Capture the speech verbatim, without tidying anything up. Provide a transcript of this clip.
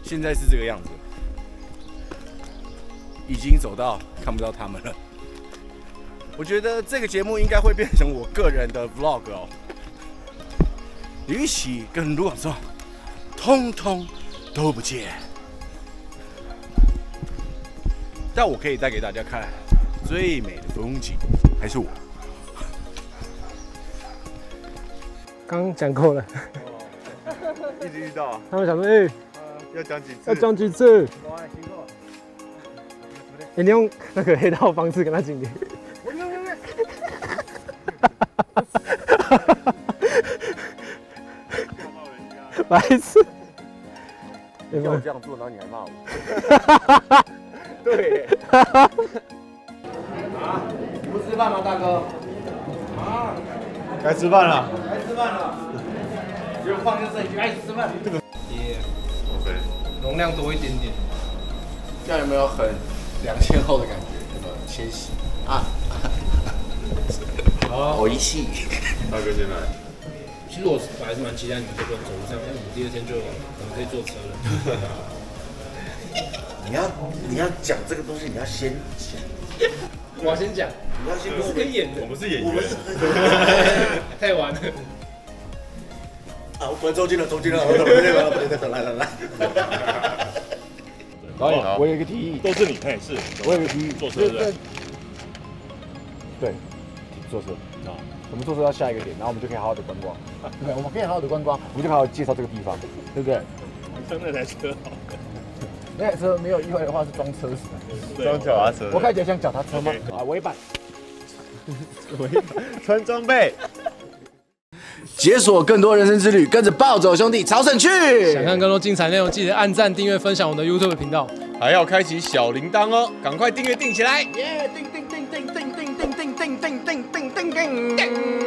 现在是这个样子，已经走到看不到他们了。我觉得这个节目应该会变成我个人的 vlog 哦。李玉玺跟卢广仲，通通都不见。但我可以带给大家看最美的风景，还是我。 刚讲过了， 一直遇到。 他们想说，哎、欸， 要讲几次？ 要讲几次？欸、你用那个黑道方式跟他敬礼。白痴！ 你叫我这样做，然后你还骂我。对。啊，你不吃饭吗，大哥？啊， 该吃饭了。 该吃饭了。就放下摄影机，开始吃饭。这个也 OK， 容量多一点点。 这样有没有很两千后的感觉？有没有千禧啊？好，我一气。 大哥先来。 其实我本来是蛮期待你们这个走路上，但是我们第二天就可能可以坐车了。 你要你要讲这个东西，你要先讲。 我要先讲， 你要先我是可以演的， 我们是演员。 我们是太晚了。 啊，我走进了，走进了，来来来。导演，我有一个提议， 都是你，哎，是， 我有一个提议， 坐车对。 对，坐车啊，我们坐车到下一个点，然后我们就可以好好的观光，对不对？我们可以好好的观光，我们就可以好好介绍这个地方，对不对？ 真的台车好。 那台车没有意外的话是装车死的， 装脚踏车。 我看起来像脚踏车吗？啊，尾板， 尾板，穿装备。 解锁更多人生之旅，跟着暴走兄弟朝圣去。 想看更多精彩内容，记得按赞、订阅、分享我们的 YouTube 频道， 还要开启小铃铛哦，赶快订阅订起来！ 耶！叮叮叮叮叮叮叮叮叮叮叮叮叮叮叮。